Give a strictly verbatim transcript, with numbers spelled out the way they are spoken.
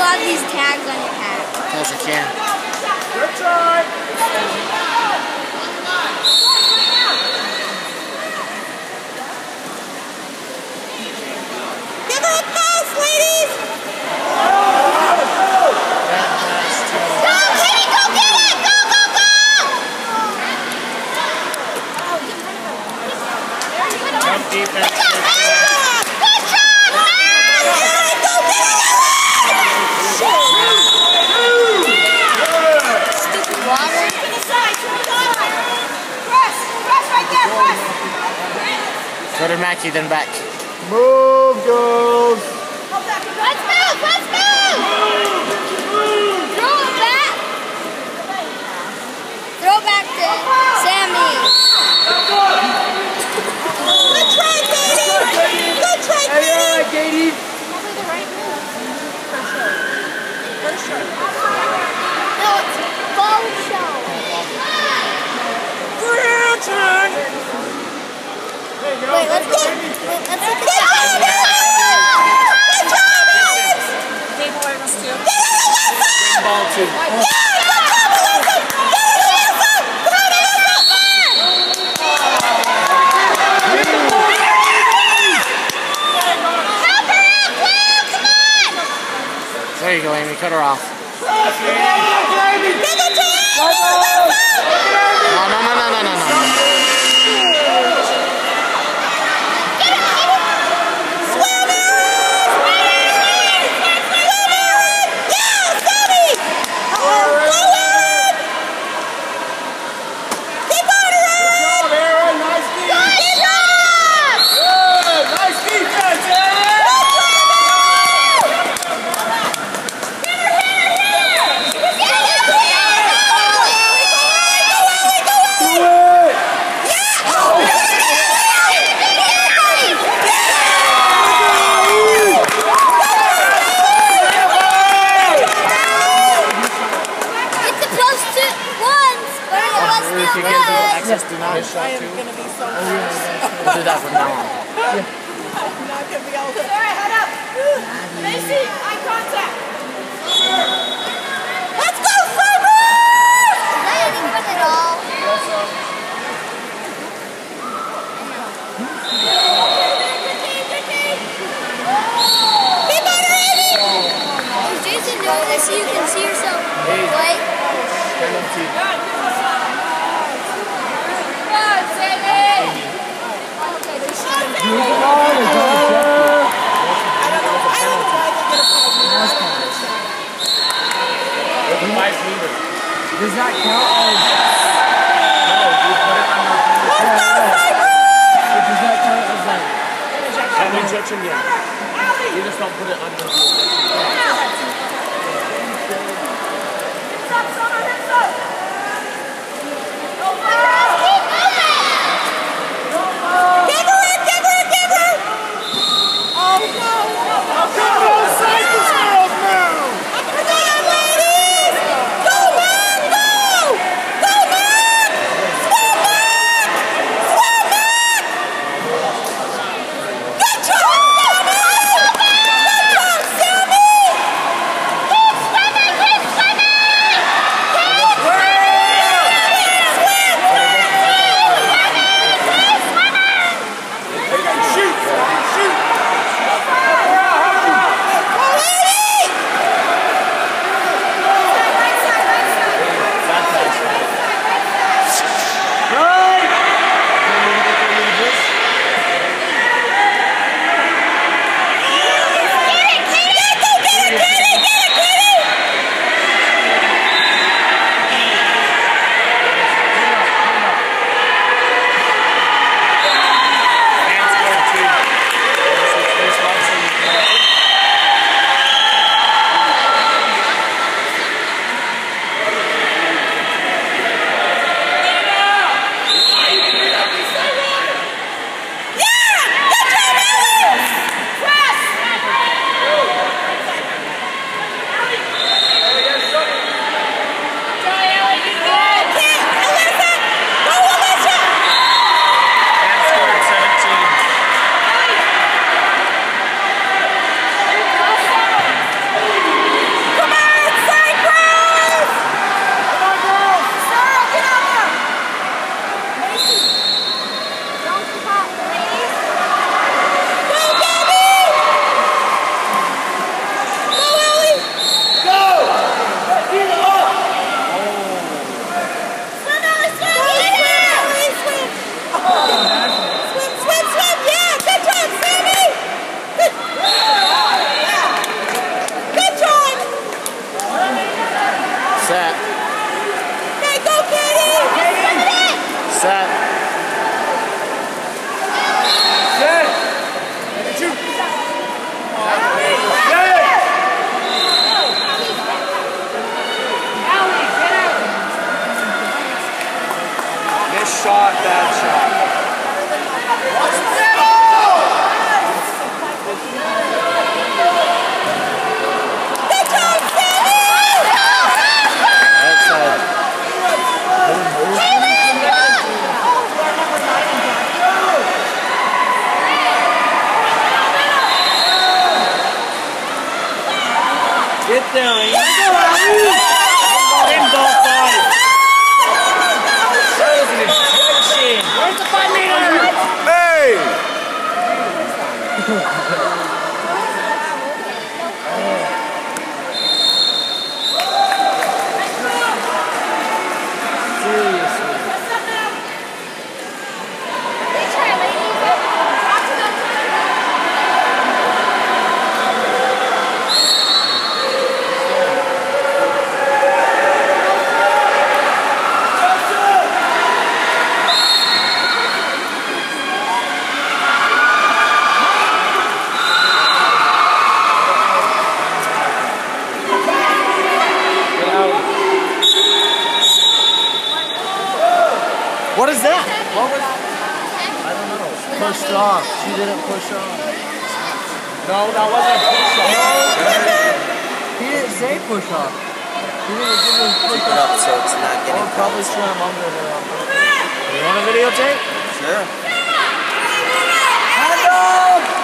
have these tags on your hat? Yes, I can. Good try. Give her a pass, ladies! Go, Katie, go get it! Go, go, go! Jump defense. Good job, Good job, man! Go get it! Stupid water. To the side, to the side. Press, press right there, press. Go to Mackie, then back. Move, girls. Let's move, let's move. Throw it back. Throw back to Sammy. Good try, Katie. Good try, Katie. Hey, Katie. No, it's ball show. Turn. Wait, let's go. Wait, let's look at that. Good job, Alex. Table awareness too. Ball two. Yeah, good job, Alyssa. Get it, Alyssa. Come on, Alyssa. Help her out, Will. Come on. There you go, Amy. Cut her off. Give it to him. No, no, no, no, no, no, no. If you can do access to now, I am going to be so close. we'll do that from now on. I'm not going to be able to. Alright, head up. Macy, eye contact. Let's go, Cyber! Ready for it all. Keep on ready! Is Jason doing this so you can see yourself play? Five meters. Does that count as... No, you put it under. Does that count as like... An injection, yeah. You just don't put it under the injection. Shoot! Shoot! there, Ian. In ball five. Shows an injection. Where's the five meter? Hey! Seriously. What is that? What was? I don't know. Pushed off. She didn't push off. No, that wasn't a push off. He didn't say push off. He didn't give me push Keep it up so it's not getting I'll probably close. slam under there. You want a videotape? Sure. Hand dog!